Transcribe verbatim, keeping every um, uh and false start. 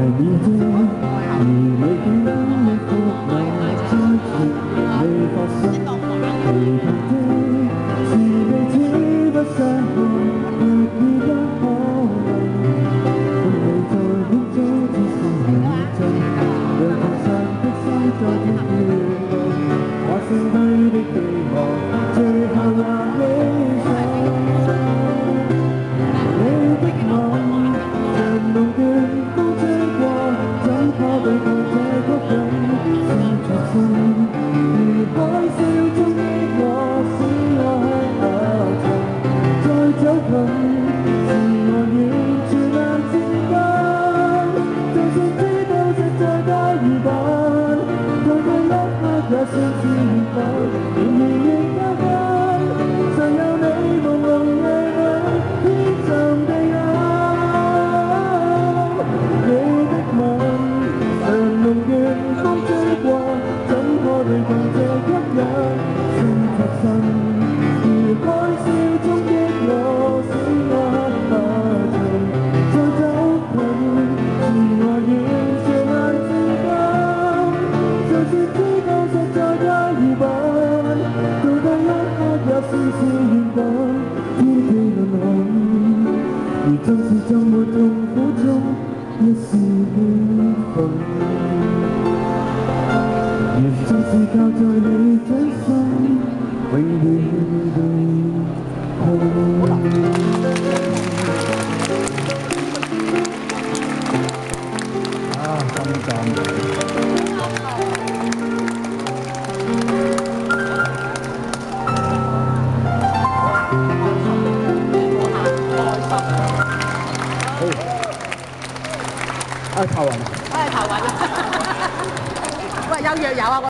念着，而你竟一幅那真情未發生，期盼的是彼此不相看，若已不可能，共你在戀中只是認真，讓騰散的心再添亂動，把剩低的寄望，最後也理想。你的吻像龍捲風吹過，怎可對抗這吸引？是着信，如海嘯衝擊我，使我向下沉。再走近，自我完全難接近。就算知道實在太愚笨，到這一刻也算是緣分，然而仍靠近。誰有你朦朧夜裏天上地暗？你的吻像龍捲風吹過，怎可對抗這吸引？心插身，如海嘯衝擊我，使我黑下沉。再走近，自我完全難自禁。就算知道實在太愚笨，到第一刻也算是緣分。天地淪陷，而真是浸沒痛苦中一絲興奮。而真是靠在你掌心，永遠地痛。啊，心臟。啊，頭暈。啊，頭暈。喂，有藥有啊！